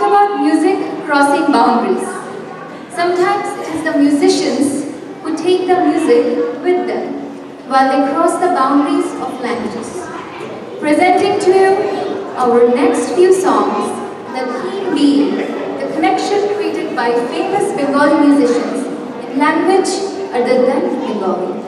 about music crossing boundaries. Sometimes it is the musicians who take the music with them while they cross the boundaries of languages. Presenting to you our next few songs, the theme being the connection created by famous Bengali musicians in language other than Bengali.